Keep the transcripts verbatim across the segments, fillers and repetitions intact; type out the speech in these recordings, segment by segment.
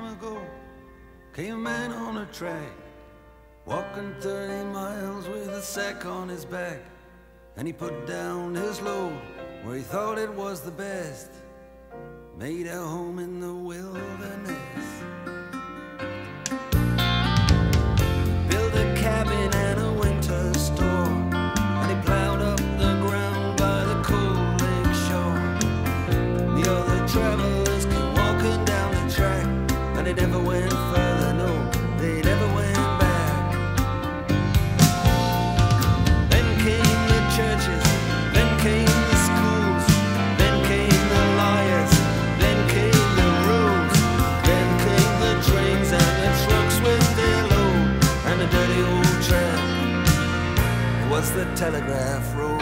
ago came a man on a track, walking thirty miles with a sack on his back. And he put down his load where he thought it was the best, made a home in the wilderness. Built a cabin and a winter store, and he plowed up the ground by the cold lake shore. The other travelers came walking down the track, and they never went further, no, they never went back. Then came the churches, then came the schools, then came the lawyers, then came the roads, then came the trains and the trucks with their load, and the dirty old track, it was the telegraph road.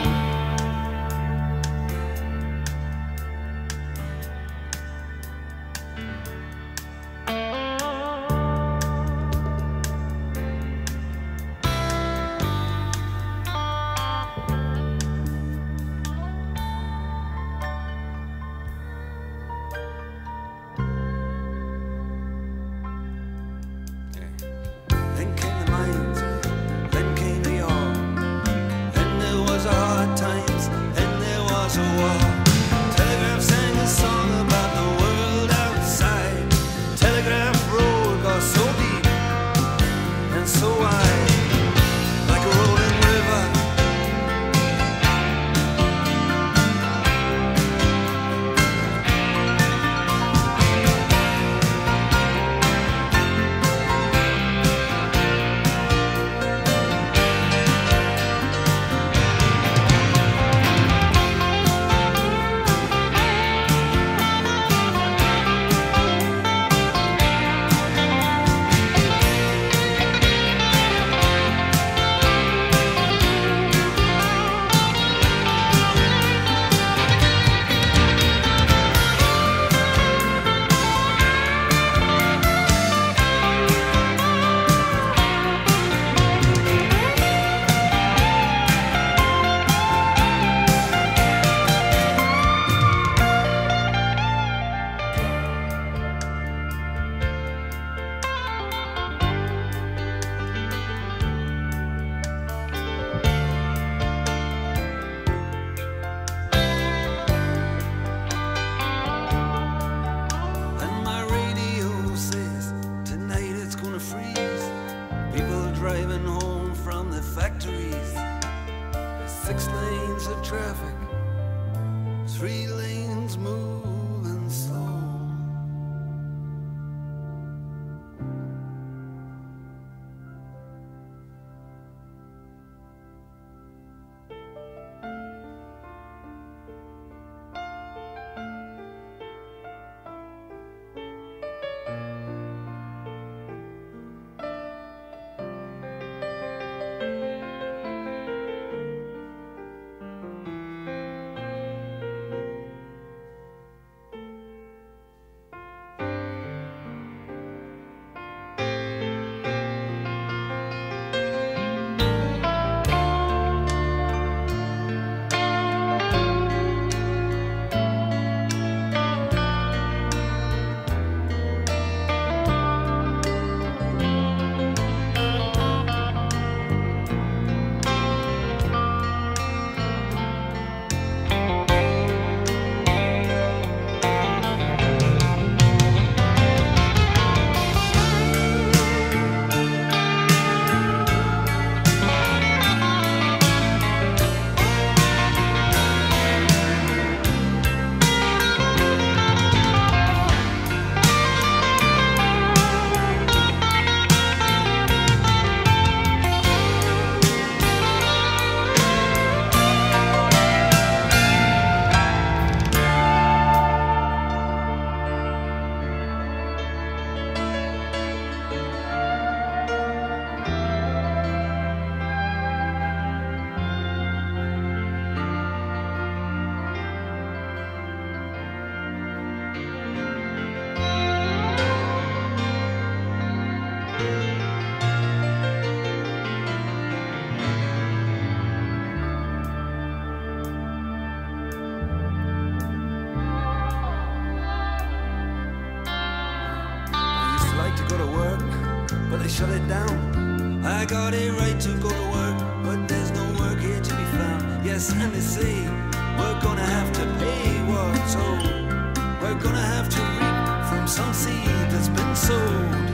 they shut it down. I got a right to go to work, but there's no work here to be found. Yes, and they say we're gonna have to pay what's owed. We're gonna have to reap from some seed that's been sowed.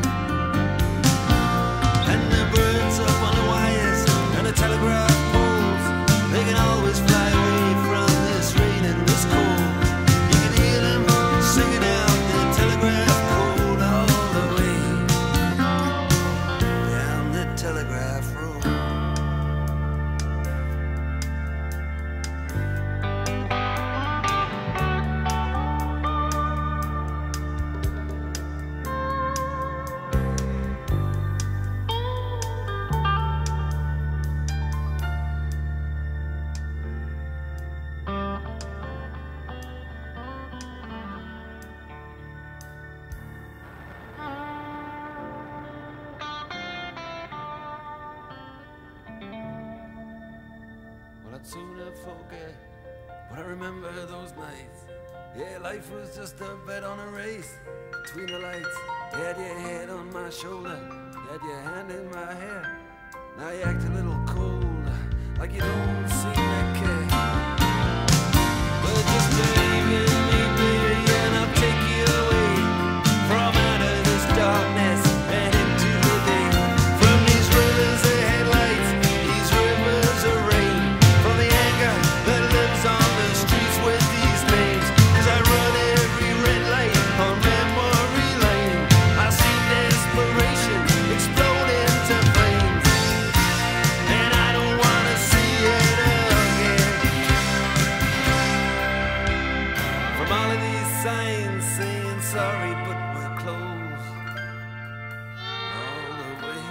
And the birds up on the wires and the telegraph poles, they can always fly away from this rain and this cold. You can hear them singing out the telegraph code all the way down the telegraph road. I'd sooner forget, but I remember those nights. Yeah, life was just a bet on a race between the lights. You had your head on my shoulder, you had your hand in my hair. Now you act a little cold, like you don't seem to care. But just believe in me, baby, and I'll take you away from out of this darkness and into the day. From these rivers of headlights, these rivers of rain, from the anger that lives on the streets with these names. Cause I run every red light on memory lane. I see desperation explode into flames, and I don't wanna see it again. From all of these signs saying sorry, but we're closed all the way.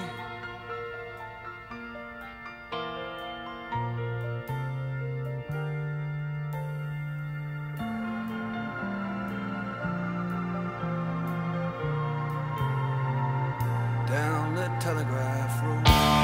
Down the telegraph road.